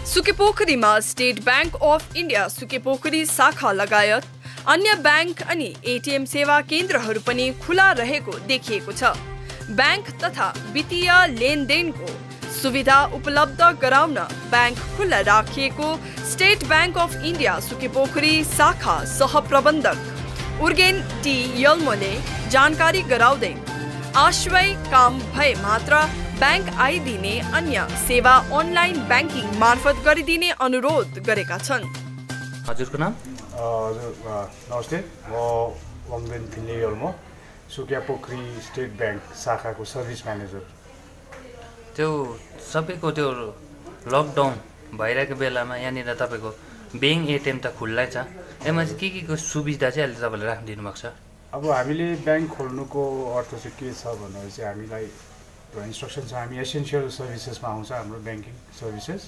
सुकेपोखरीमा state bank of India Sukepokhari शाखा लगायत अन्य बैंक अनि एटीएम सेवा केन्द्रहरू पनि खुला रहेको देखिएको छ। बैंक तथा वित्तीय लेनदेनको सुविधा उपलब्ध गराउन बैंक खुला राखिएको state bank of India Sukepokhari शाखा सहप्रबन्धक उर्गेन टी यल्मोले जानकारी गराउँदै आश्वय काम भए मात्र बैंक आइदिने अन्य सेवा अनलाइन बैंकिङ मार्फत गरिदिने अनुरोध गरेका छन्। हजुरको नाम? हजुर नमस्ते, म वङदेन थिन्ले यल्मो, सुकेपोखरी स्टेट बैंक शाखाको सर्भिस म्यानेजर। त्यो सबैको त्यो लकडाउन भइरहेको बेलामा यहाँनिर तपाईँको बैंक एटिएम त खुल्लै छ, यसमा चाहिँ के को सुविधा चाहिँ अहिले तपाईँले राखिदिनु भएको छ? अब हामीले बैंक खोल्नुको अर्थ चाहिँ के छ भनेपछि हामीलाई इन्स्ट्रक्सन छ, हामी एसेन्सियल सर्भिसेसमा आउँछ हाम्रो ब्याङ्किङ सर्भिसेस।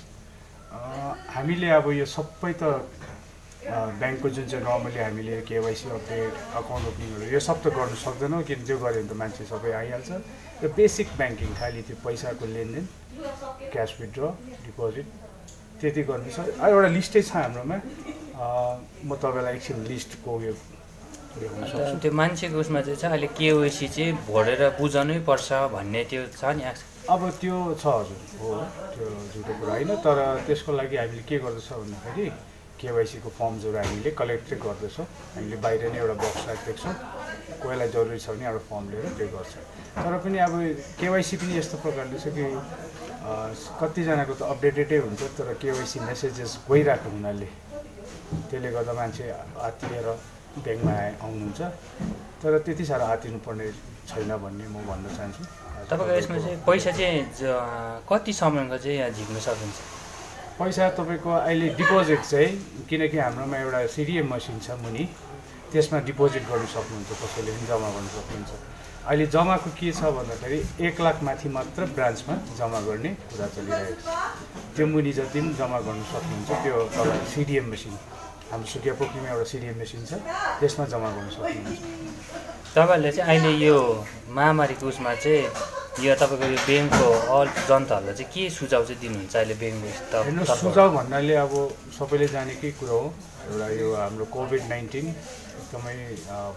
हामीले अब यो सबै त ब्याङ्कको जुन चाहिँ नर्मली हामीले केवाइसी अपडेट, अकाउन्ट ओपनिङहरू यो सब त गर्नु सक्दैनौँ, किन त्यो गऱ्यो भने त मान्छे सबै आइहाल्छ। यो बेसिक ब्याङ्किङ खालि त्यो पैसाको लेनदेन, क्यास विथड्र, डिपोजिट त्यति गर्नु छ। एउटा लिस्टै छ हाम्रोमा, म तपाईँलाई एकछिन लिस्टको यो त्यो मान्छेको उसमा चाहिँ छ अहिले केवाइसी चाहिँ भरेर बुझाउनै पर्छ भन्ने त्यो छ नि। अब त्यो छ हजुर, हो त्यो झुटो कुरा होइन, तर त्यसको लागि हामीले के गर्दछौँ भन्दाखेरि केवाइसीको फर्म्सहरू हामीले कलेक्ट गर्दछौँ। हामीले बाहिर नै एउटा बक्स राखेको छौँ, कोहीलाई जरुरी छ भने एउटा फर्म लिएर त्यो गर्छ। तर पनि अब केवाइसी पनि यस्तो प्रकारले छ कि कतिजनाको त अपडेटेडै हुन्छ, तर केवाइसी मेसेजेस गइरहेको हुनाले त्यसले गर्दा मान्छे आत्तिएर ब्याङ्कमा आउनुहुन्छ, तर त्यति साह्रो आत्तिनुपर्ने छैन भन्ने म भन्न चाहन्छु। तपाईँको यसमा चाहिँ पैसा चाहिँ कति समयको चाहिँ यहाँ झिक्न सकिन्छ? पैसा तपाईँको अहिले डिपोजिट चाहिँ, किनकि हाम्रोमा एउटा सिडिएम मसिन छ मुनि, त्यसमा डिपोजिट गर्नु सक्नुहुन्छ, कसैले पनि जम्मा गर्नु सक्नुहुन्छ। अहिले जम्माको के छ भन्दाखेरि 1 लाख माथि मात्र ब्रान्चमा जम्मा गर्ने कुरा चलिरहेको छ। त्यो मुनि जति पनि जम्मा गर्नु सक्नुहुन्छ, त्यो तपाईँ सिडिएम मसिन, हाम्रो सुकेपोखरीमा एउटा सिडिएम मेसिन छ, त्यसमा जम्मा गर्नु सक्नुहुन्छ। तपाईँहरूले चाहिँ अहिले यो महामारीको उसमा चाहिँ यो तपाईँको यो ब्याङ्कको अल जनताहरूलाई चाहिँ के सुझाव चाहिँ दिनुहुन्छ अहिले ब्याङ्कको? हेर्नु, सुझाव भन्नाले अब सबैले जानेकै कुरो हो, एउटा यो हाम्रो कोभिड-19 एकदमै अब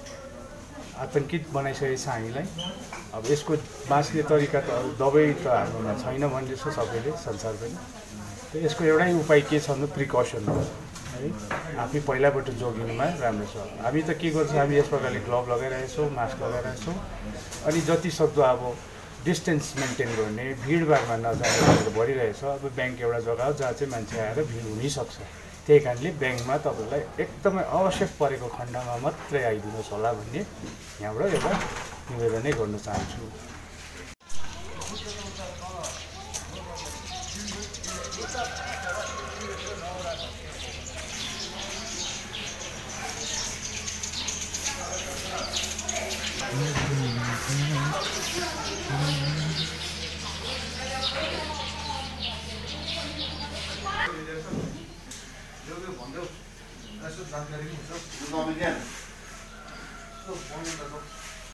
आतङ्कित बनाइसकेको छ हामीलाई। अब यसको बाँच्ने तरिका त दबाई त हाम्रोमा छैन भन्दैछ सबैले, संसार पनि। यसको एउटै उपाय के छ भने प्रिकसन हो है, आफै पहिलाबाट जोगिनुमा राम्रो छ। हामी त के गर्छौँ, हामी यस प्रकारले ग्लोभ लगाइरहेछौँ, मास्क लगाइरहेछौँ, अनि जति सक्दो अब डिस्टेन्स मेन्टेन गर्ने, भिडभाडमा नजाने भनेर भनिरहेछ। अब ब्याङ्क एउटा जग्गा हो जहाँ चाहिँ मान्छे आएर भिड हुनैसक्छ, त्यही कारणले ब्याङ्कमा तपाईँलाई एकदमै आवश्यक परेको खण्डमा मात्रै आइदिनुहोस् होला भन्ने यहाँबाट एउटा निवेदनै गर्न चाहन्छु। जानकारी